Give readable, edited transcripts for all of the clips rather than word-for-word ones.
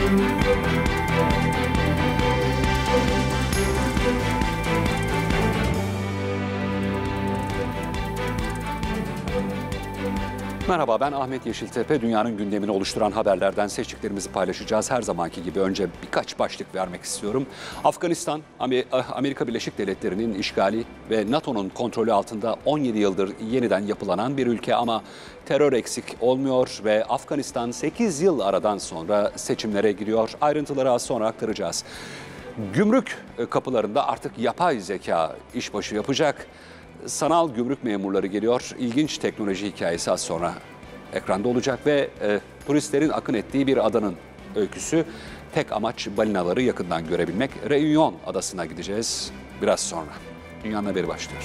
Merhaba, ben Ahmet Yeşiltepe. Dünyanın gündemini oluşturan haberlerden seçtiklerimizi paylaşacağız. Her zamanki gibi önce birkaç başlık vermek istiyorum. Afganistan, Amerika Birleşik Devletleri'nin işgali ve NATO'nun kontrolü altında 17 yıldır yeniden yapılanan bir ülke ama terör eksik olmuyor ve Afganistan 8 yıl aradan sonra seçimlere giriyor. Ayrıntıları az sonra aktaracağız. Gümrük kapılarında artık yapay zeka işbaşı yapacak. Sanal gümrük memurları geliyor. İlginç teknoloji hikayesi az sonra ekranda olacak ve turistlerin akın ettiği bir adanın öyküsü. Tek amaç balinaları yakından görebilmek. Reunion adasına gideceğiz biraz sonra. Dünyanın haberi başlıyor.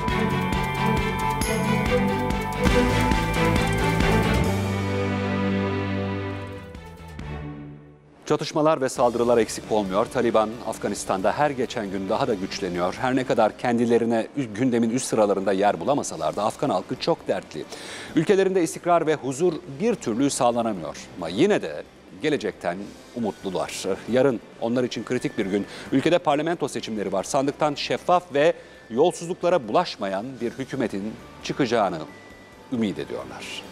Çatışmalar ve saldırılar eksik olmuyor. Taliban Afganistan'da her geçen gün daha da güçleniyor. Her ne kadar kendilerine gündemin üst sıralarında yer bulamasalar da Afgan halkı çok dertli. Ülkelerinde istikrar ve huzur bir türlü sağlanamıyor. Ama yine de gelecekten umutlular. Yarın onlar için kritik bir gün. Ülkede parlamento seçimleri var. Sandıktan şeffaf ve yolsuzluklara bulaşmayan bir hükümetin çıkacağını ümit ediyorlar.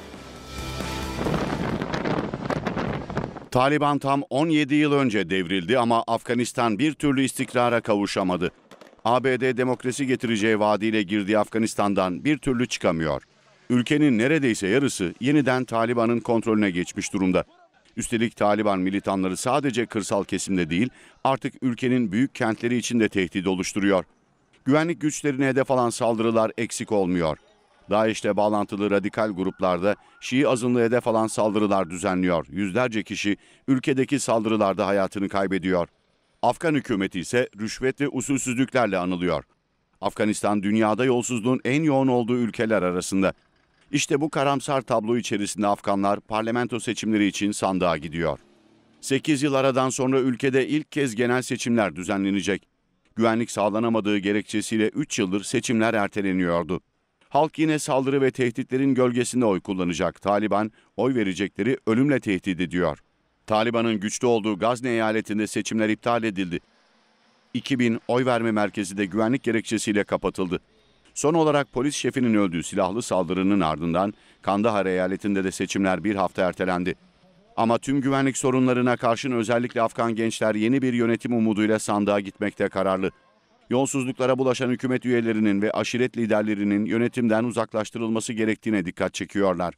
Taliban tam 17 yıl önce devrildi ama Afganistan bir türlü istikrara kavuşamadı. ABD demokrasi getireceği vaadiyle girdiği Afganistan'dan bir türlü çıkamıyor. Ülkenin neredeyse yarısı yeniden Taliban'ın kontrolüne geçmiş durumda. Üstelik Taliban militanları sadece kırsal kesimde değil, artık ülkenin büyük kentleri için de tehdit oluşturuyor. Güvenlik güçlerine hedef alan saldırılar eksik olmuyor. DAEŞ'le bağlantılı radikal gruplarda Şii azınlığı hedef alan saldırılar düzenliyor. Yüzlerce kişi ülkedeki saldırılarda hayatını kaybediyor. Afgan hükümeti ise rüşvet ve usulsüzlüklerle anılıyor. Afganistan dünyada yolsuzluğun en yoğun olduğu ülkeler arasında. İşte bu karamsar tablo içerisinde Afganlar parlamento seçimleri için sandığa gidiyor. 8 yıl aradan sonra ülkede ilk kez genel seçimler düzenlenecek. Güvenlik sağlanamadığı gerekçesiyle 3 yıldır seçimler erteleniyordu. Halk yine saldırı ve tehditlerin gölgesinde oy kullanacak. Taliban oy verecekleri ölümle tehdit ediyor. Taliban'ın güçlü olduğu Gazne eyaletinde seçimler iptal edildi. 2000 oy verme merkezi de güvenlik gerekçesiyle kapatıldı. Son olarak polis şefinin öldüğü silahlı saldırının ardından Kandahar eyaletinde de seçimler bir hafta ertelendi. Ama tüm güvenlik sorunlarına karşın özellikle Afgan gençler yeni bir yönetim umuduyla sandığa gitmekte kararlı. Yolsuzluklara bulaşan hükümet üyelerinin ve aşiret liderlerinin yönetimden uzaklaştırılması gerektiğine dikkat çekiyorlar.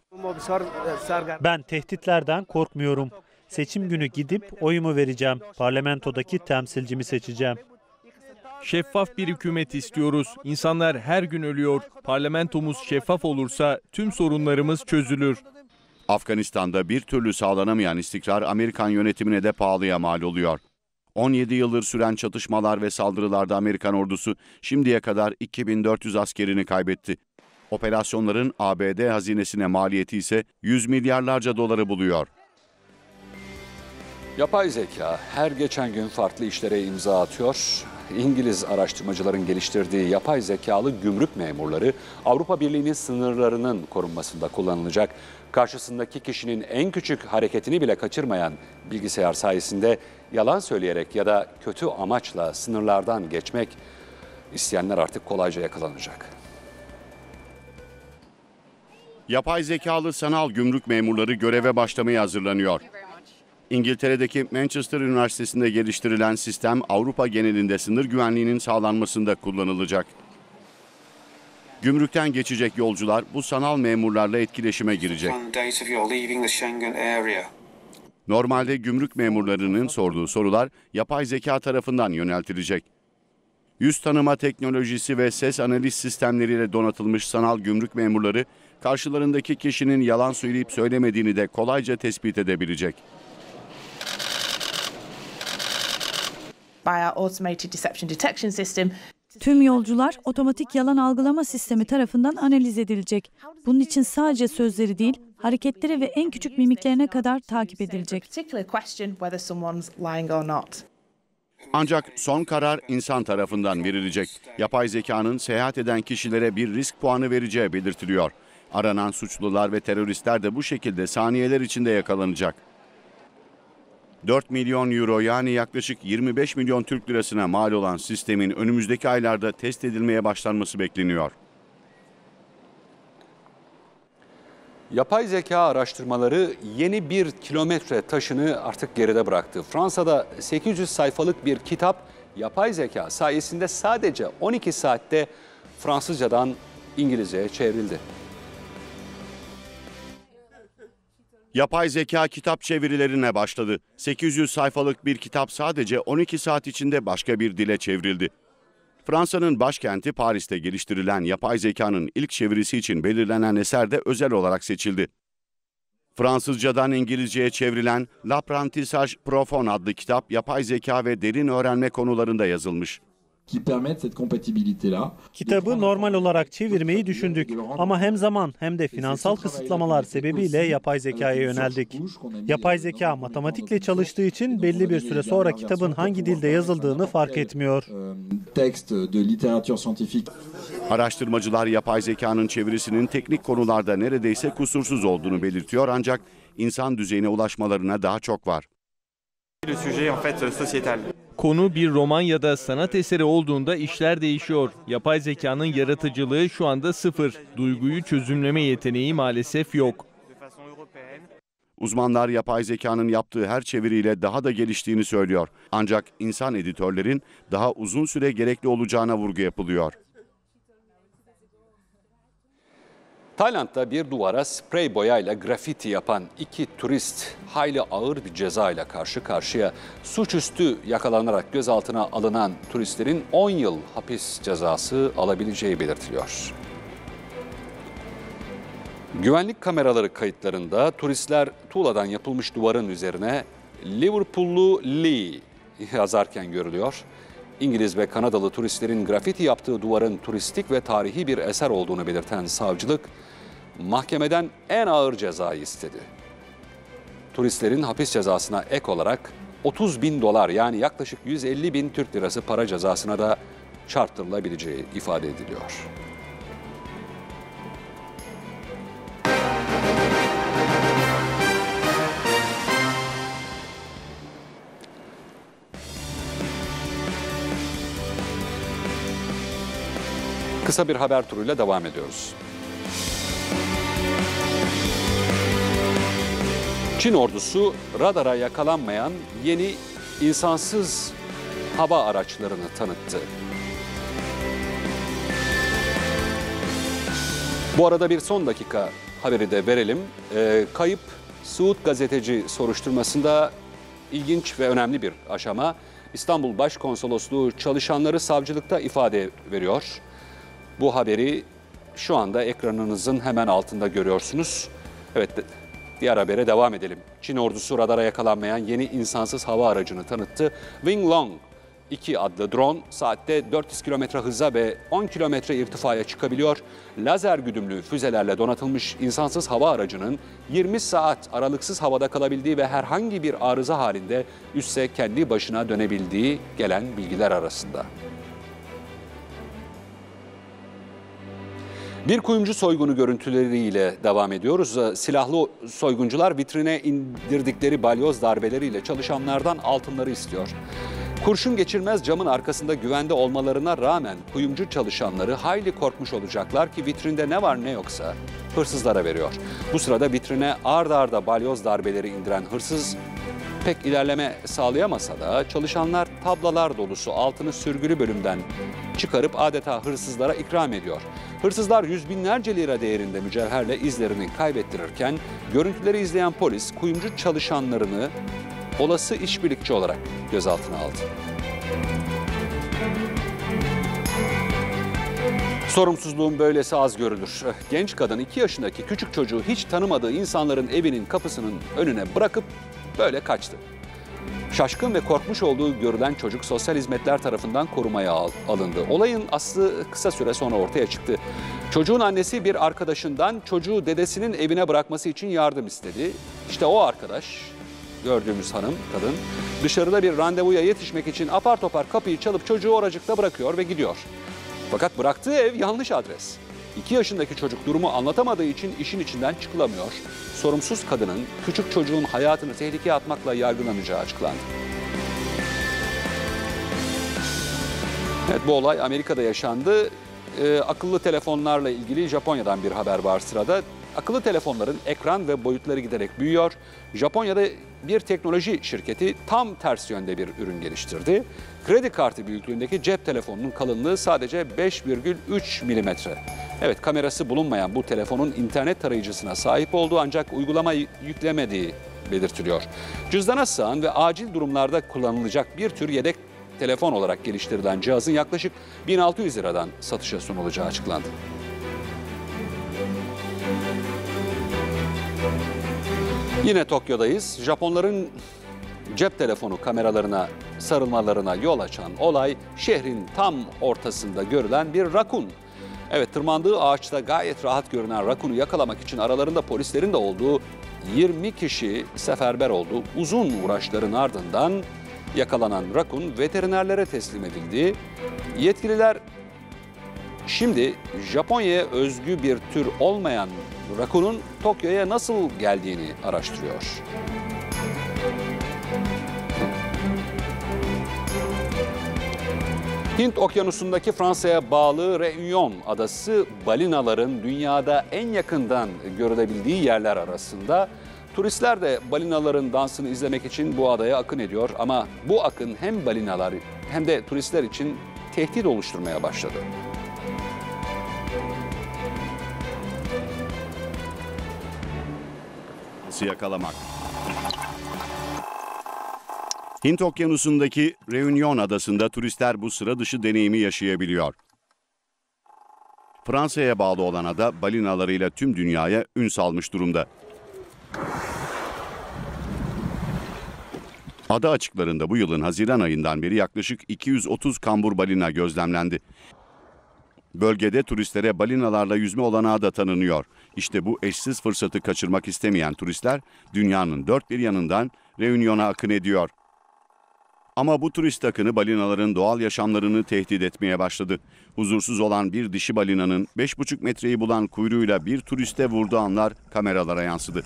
Ben tehditlerden korkmuyorum. Seçim günü gidip oyumu vereceğim. Parlamentodaki temsilcimi seçeceğim. Şeffaf bir hükümet istiyoruz. İnsanlar her gün ölüyor. Parlamentomuz şeffaf olursa tüm sorunlarımız çözülür. Afganistan'da bir türlü sağlanamayan istikrar Amerikan yönetimine de pahalıya mal oluyor. 17 yıldır süren çatışmalar ve saldırılarda Amerikan ordusu şimdiye kadar 2400 askerini kaybetti. Operasyonların ABD hazinesine maliyeti ise 100 milyarlarca doları buluyor. Yapay zeka her geçen gün farklı işlere imza atıyor. İngiliz araştırmacıların geliştirdiği yapay zekalı gümrük memurları Avrupa Birliği'nin sınırlarının korunmasında kullanılacak. Karşısındaki kişinin en küçük hareketini bile kaçırmayan bilgisayar sayesinde yalan söyleyerek ya da kötü amaçla sınırlardan geçmek isteyenler artık kolayca yakalanacak. Yapay zekalı sanal gümrük memurları göreve başlamaya hazırlanıyor. İngiltere'deki Manchester Üniversitesi'nde geliştirilen sistem Avrupa genelinde sınır güvenliğinin sağlanmasında kullanılacak. Gümrükten geçecek yolcular bu sanal memurlarla etkileşime girecek. Normalde gümrük memurlarının sorduğu sorular yapay zeka tarafından yöneltilecek. Yüz tanıma teknolojisi ve ses analiz sistemleriyle donatılmış sanal gümrük memurları karşılarındaki kişinin yalan söyleyip söylemediğini de kolayca tespit edebilecek. Tüm yolcular otomatik yalan algılama sistemi tarafından analiz edilecek. Bunun için sadece sözleri değil, hareketleri ve en küçük mimiklerine kadar takip edilecek. Ancak son karar insan tarafından verilecek. Yapay zekanın seyahat eden kişilere bir risk puanı vereceği belirtiliyor. Aranan suçlular ve teröristler de bu şekilde saniyeler içinde yakalanacak. 4 milyon euro yani yaklaşık 25 milyon Türk lirasına mal olan sistemin önümüzdeki aylarda test edilmeye başlanması bekleniyor. Yapay zeka araştırmaları yeni bir kilometre taşını artık geride bıraktı. Fransa'da 800 sayfalık bir kitap yapay zeka sayesinde sadece 12 saatte Fransızcadan İngilizceye çevrildi. Yapay zeka kitap çevirilerine başladı. 800 sayfalık bir kitap sadece 12 saat içinde başka bir dile çevrildi. Fransa'nın başkenti Paris'te geliştirilen yapay zekanın ilk çevirisi için belirlenen eser de özel olarak seçildi. Fransızcadan İngilizceye çevrilen L'Apprentissage Profond adlı kitap yapay zeka ve derin öğrenme konularında yazılmış. Kitabı normal olarak çevirmeyi düşündük ama hem zaman hem de finansal kısıtlamalar sebebiyle yapay zekaya yöneldik. Yapay zeka matematikle çalıştığı için belli bir süre sonra kitabın hangi dilde yazıldığını fark etmiyor. Araştırmacılar yapay zekanın çevirisinin teknik konularda neredeyse kusursuz olduğunu belirtiyor ancak insan düzeyine ulaşmalarına daha çok var. Konu bir roman ya da sanat eseri olduğunda işler değişiyor. Yapay zekanın yaratıcılığı şu anda sıfır. Duyguyu çözümleme yeteneği maalesef yok. Uzmanlar yapay zekanın yaptığı her çeviriyle daha da geliştiğini söylüyor. Ancak insan editörlerin daha uzun süre gerekli olacağına vurgu yapılıyor. Tayland'da bir duvara sprey boyayla grafiti yapan 2 turist hayli ağır bir ceza ile karşı karşıya. Suçüstü yakalanarak gözaltına alınan turistlerin 10 yıl hapis cezası alabileceği belirtiliyor. Güvenlik kameraları kayıtlarında turistler tuğladan yapılmış duvarın üzerine Liverpool'lu Lee yazarken görülüyor. İngiliz ve Kanadalı turistlerin grafiti yaptığı duvarın turistik ve tarihi bir eser olduğunu belirten savcılık mahkemeden en ağır cezayı istedi. Turistlerin hapis cezasına ek olarak 30.000 dolar yani yaklaşık 150.000 Türk lirası para cezasına da çarptırılabileceği ifade ediliyor. Kısa bir haber turuyla devam ediyoruz. Çin ordusu radara yakalanmayan yeni insansız hava araçlarını tanıttı. Bu arada bir son dakika haberi de verelim. Kayıp Suud gazeteci soruşturmasında ilginç ve önemli bir aşama. İstanbul Başkonsolosluğu çalışanları savcılıkta ifade veriyor. Bu haberi şu anda ekranınızın hemen altında görüyorsunuz. Evet, diğer habere devam edelim. Çin ordusu radara yakalanmayan yeni insansız hava aracını tanıttı. Winglong 2 adlı drone saatte 400 km hıza ve 10 km irtifaya çıkabiliyor. Lazer güdümlü füzelerle donatılmış insansız hava aracının 20 saat aralıksız havada kalabildiği ve herhangi bir arıza halinde üsse kendi başına dönebildiği gelen bilgiler arasında. Bir kuyumcu soygunu görüntüleriyle devam ediyoruz. Silahlı soyguncular vitrine indirdikleri balyoz darbeleriyle çalışanlardan altınları istiyor. Kurşun geçirmez camın arkasında güvende olmalarına rağmen kuyumcu çalışanları hayli korkmuş olacaklar ki vitrinde ne var ne yoksa hırsızlara veriyor. Bu sırada vitrine ard arda balyoz darbeleri indiren hırsız pek ilerleme sağlayamasa da çalışanlar tablalar dolusu altını sürgülü bölümden çıkarıp adeta hırsızlara ikram ediyor. Hırsızlar yüz binlerce lira değerinde mücevherle izlerini kaybettirirken görüntüleri izleyen polis kuyumcu çalışanlarını olası işbirlikçi olarak gözaltına aldı. Sorumsuzluğun böylesi az görülür. Genç kadın 2 yaşındaki küçük çocuğu hiç tanımadığı insanların evinin kapısının önüne bırakıp böyle kaçtı. Şaşkın ve korkmuş olduğu görülen çocuk sosyal hizmetler tarafından korumaya alındı. Olayın aslı kısa süre sonra ortaya çıktı. Çocuğun annesi bir arkadaşından çocuğu dedesinin evine bırakması için yardım istedi. İşte o arkadaş, gördüğümüz kadın dışarıda bir randevuya yetişmek için apar topar kapıyı çalıp çocuğu oracıkta bırakıyor ve gidiyor. Fakat bıraktığı ev yanlış adres. 2 yaşındaki çocuk durumu anlatamadığı için işin içinden çıkılamıyor. Sorumsuz kadının küçük çocuğun hayatını tehlikeye atmakla yargılanacağı açıklandı. Evet, bu olay Amerika'da yaşandı. Akıllı telefonlarla ilgili Japonya'dan bir haber var sırada. Akıllı telefonların ekran ve boyutları giderek büyüyor. Japonya'da bir teknoloji şirketi tam ters yönde bir ürün geliştirdi. Kredi kartı büyüklüğündeki cep telefonunun kalınlığı sadece 5,3 milimetre. Evet, kamerası bulunmayan bu telefonun internet tarayıcısına sahip olduğu ancak uygulama yüklemediği belirtiliyor. Cüzdana sığan ve acil durumlarda kullanılacak bir tür yedek telefon olarak geliştirilen cihazın yaklaşık 1600 liradan satışa sunulacağı açıklandı. Yine Tokyo'dayız. Japonların cep telefonu kameralarına sarılmalarına yol açan olay şehrin tam ortasında görülen bir rakun. Evet, tırmandığı ağaçta gayet rahat görünen rakunu yakalamak için aralarında polislerin de olduğu 20 kişi seferber oldu. Uzun uğraşların ardından yakalanan rakun veterinerlere teslim edildi. Yetkililer şimdi Japonya'ya özgü bir tür olmayan rakunun Tokyo'ya nasıl geldiğini araştırıyor. Hint Okyanusu'ndaki Fransa'ya bağlı Réunion adası balinaların dünyada en yakından görülebildiği yerler arasında. Turistler de balinaların dansını izlemek için bu adaya akın ediyor ama bu akın hem balinalar hem de turistler için tehdit oluşturmaya başladı. Yakalamak. Hint Okyanusu'ndaki Réunion adasında turistler bu sıra dışı deneyimi yaşayabiliyor. Fransa'ya bağlı olan ada balinalarıyla tüm dünyaya ün salmış durumda. Ada açıklarında bu yılın Haziran ayından beri yaklaşık 230 kambur balina gözlemlendi. Bölgede turistlere balinalarla yüzme olanağı da tanınıyor. İşte bu eşsiz fırsatı kaçırmak istemeyen turistler dünyanın dört bir yanından Réunion'a akın ediyor. Ama bu turist akını balinaların doğal yaşamlarını tehdit etmeye başladı. Huzursuz olan bir dişi balinanın 5,5 metreyi bulan kuyruğuyla bir turiste vurduğu anlar kameralara yansıdı.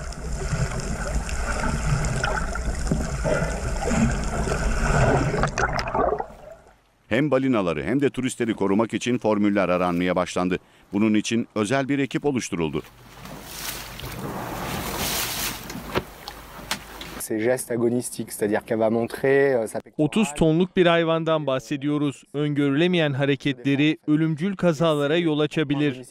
Hem balinaları hem de turistleri korumak için formüller aranmaya başlandı. Bunun için özel bir ekip oluşturuldu. 30 tonluk bir hayvandan bahsediyoruz. Öngörülemeyen hareketleri ölümcül kazalara yol açabilir.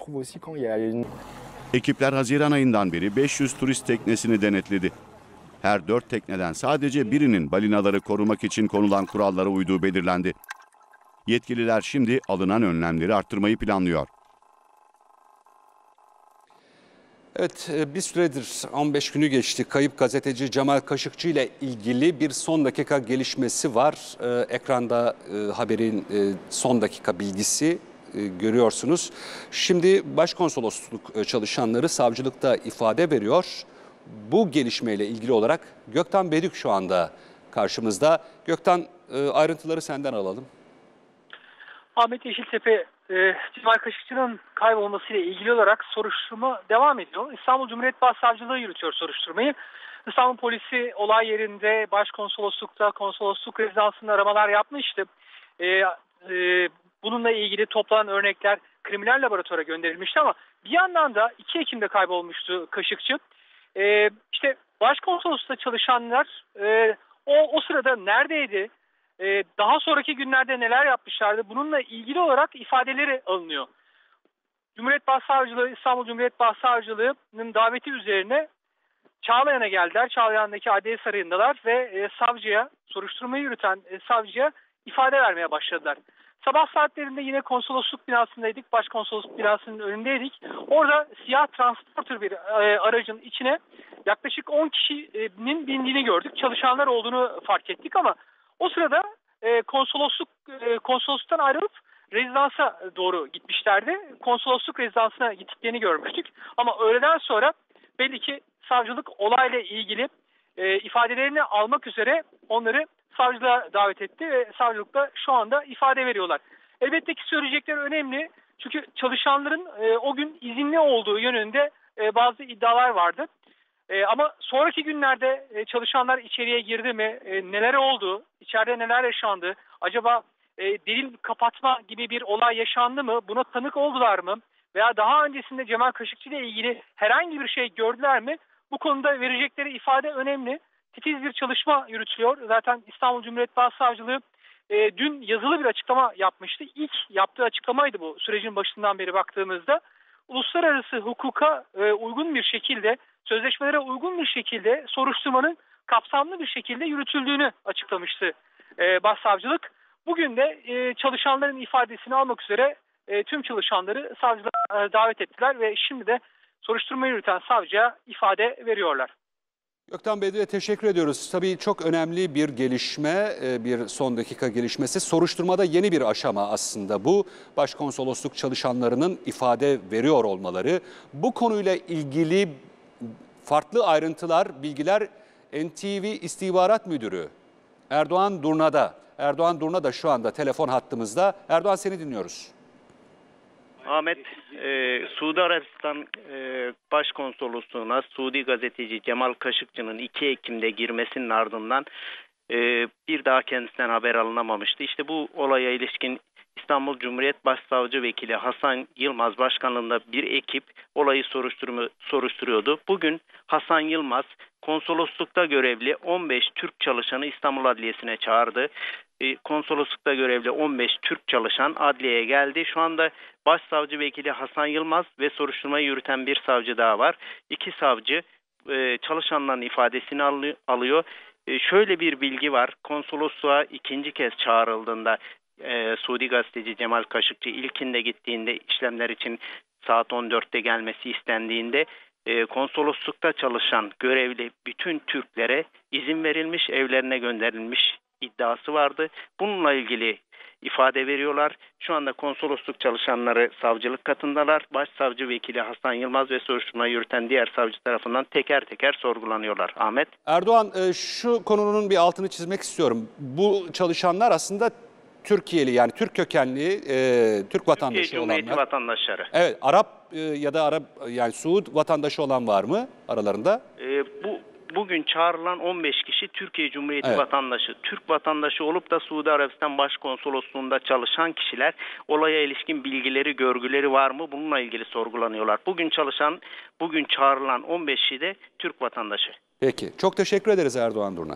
Ekipler Haziran ayından beri 500 turist teknesini denetledi. Her 4 tekneden sadece birinin balinaları korumak için konulan kurallara uyduğu belirlendi. Yetkililer şimdi alınan önlemleri arttırmayı planlıyor. Evet, bir süredir 15 günü geçti. Kayıp gazeteci Cemal Kaşıkçı ile ilgili bir son dakika gelişmesi var. Ekranda haberin son dakika bilgisi görüyorsunuz. Şimdi başkonsolosluk çalışanları savcılıkta ifade veriyor. Bu gelişmeyle ilgili olarak Gökten Bedük şu anda karşımızda. Gökten, ayrıntıları senden alalım. Ahmet Yeşiltepe, Cemal Kaşıkçı'nın kaybolmasıyla ilgili olarak soruşturma devam ediyor. İstanbul Cumhuriyet Başsavcılığı yürütüyor soruşturmayı. İstanbul Polisi olay yerinde başkonsoloslukta, konsolosluk rezidansında aramalar yapmıştı. Bununla ilgili toplanan örnekler kriminal laboratuvara gönderilmişti ama bir yandan da 2 Ekim'de kaybolmuştu Kaşıkçı. İşte başkonsoloslukta çalışanlar o sırada neredeydi? Daha sonraki günlerde neler yapmışlardı? Bununla ilgili olarak ifadeleri alınıyor. Cumhuriyet Başsavcılığı, İstanbul Cumhuriyet Başsavcılığı'nın daveti üzerine Çağlayan'a geldiler. Çağlayan'daki Adliye Sarayı'ndalar ve savcıya, soruşturmayı yürüten savcıya ifade vermeye başladılar. Sabah saatlerinde yine konsolosluk binasındaydık. Başkonsolosluk binasının önündeydik. Orada siyah transporter bir aracın içine yaklaşık 10 kişinin bindiğini gördük. Çalışanlar olduğunu fark ettik ama o sırada konsolosluktan ayrılıp rezidansa doğru gitmişlerdi. Konsolosluk rezidansına gittiklerini görmüştük. Ama öğleden sonra belli ki savcılık olayla ilgili ifadelerini almak üzere onları savcılığa davet etti ve savcılıkta şu anda ifade veriyorlar. Elbette ki söyleyecekleri önemli. Çünkü çalışanların o gün izinli olduğu yönünde bazı iddialar vardı. Ama sonraki günlerde çalışanlar içeriye girdi mi, neler oldu, içeride neler yaşandı, acaba delil kapatma gibi bir olay yaşandı mı, buna tanık oldular mı veya daha öncesinde Cemal Kaşıkçı ile ilgili herhangi bir şey gördüler mi, bu konuda verecekleri ifade önemli. Titiz bir çalışma yürütülüyor. Zaten İstanbul Cumhuriyet Başsavcılığı dün yazılı bir açıklama yapmıştı. İlk yaptığı açıklamaydı bu, sürecin başından beri baktığımızda. Uluslararası hukuka uygun bir şekilde, sözleşmelere uygun bir şekilde soruşturmanın kapsamlı bir şekilde yürütüldüğünü açıklamıştı Başsavcılık. Bugün de çalışanların ifadesini almak üzere tüm çalışanları savcılığa davet ettiler ve şimdi de soruşturma yürüten savcıya ifade veriyorlar. Gökten Bey'e teşekkür ediyoruz. Tabii çok önemli bir gelişme, bir son dakika gelişmesi. Soruşturmada yeni bir aşama aslında bu. Başkonsolosluk çalışanlarının ifade veriyor olmaları. Bu konuyla ilgili farklı ayrıntılar, bilgiler NTV İstihbarat Müdürü Erdoğan Durna'da. Erdoğan Durna da şu anda telefon hattımızda. Erdoğan, seni dinliyoruz. Ahmet, Suudi Arabistan Başkonsolosluğu'na Suudi gazeteci Cemal Kaşıkçı'nın 2 Ekim'de girmesinin ardından bir daha kendisinden haber alınamamıştı. İşte bu olaya ilişkin İstanbul Cumhuriyet Başsavcı Vekili Hasan Yılmaz başkanlığında bir ekip olayı soruşturuyordu. Bugün Hasan Yılmaz konsoloslukta görevli 15 Türk çalışanı İstanbul Adliyesi'ne çağırdı. Konsoloslukta görevli 15 Türk çalışan adliyeye geldi. Şu anda Başsavcı Vekili Hasan Yılmaz ve soruşturmayı yürüten bir savcı daha var. 2 savcı çalışanların ifadesini alıyor. Şöyle bir bilgi var. Konsolosluğa 2. kez çağrıldığında Suudi gazeteci Cemal Kaşıkçı ilkinde gittiğinde işlemler için saat 14'te gelmesi istendiğinde konsoloslukta çalışan görevli bütün Türklere izin verilmiş, evlerine gönderilmiş iddiası vardı. Bununla ilgili ifade veriyorlar. Şu anda konsolosluk çalışanları savcılık katındalar. Başsavcı Vekili Hasan Yılmaz ve soruşturmayı yürüten diğer savcı tarafından teker teker sorgulanıyorlar. Ahmet. Erdoğan, şu konunun bir altını çizmek istiyorum. Bu çalışanlar aslında Türkiye'li, yani Türk kökenli, Türk vatandaşı Türkiye Cumhuriyeti olanlar. vatandaşları. Evet, Arap ya da Arap, yani Suud vatandaşı olan var mı aralarında? Bugün çağrılan 15 kişi Türkiye Cumhuriyeti Evet. vatandaşı. Türk vatandaşı olup da Suudi Arabistan Başkonsolosluğu'nda çalışan kişiler, olaya ilişkin bilgileri, görgüleri var mı? Bununla ilgili sorgulanıyorlar. Bugün çağrılan 15 kişi de Türk vatandaşı. Peki, çok teşekkür ederiz Erdoğan Durna.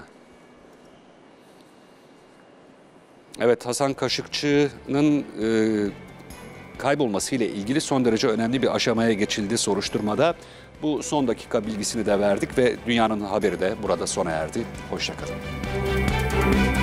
Evet, Hasan Kaşıkçı'nın kaybolmasıyla ilgili son derece önemli bir aşamaya geçildi soruşturmada. Bu son dakika bilgisini de verdik ve dünyanın haberi de burada sona erdi. Hoşça kalın.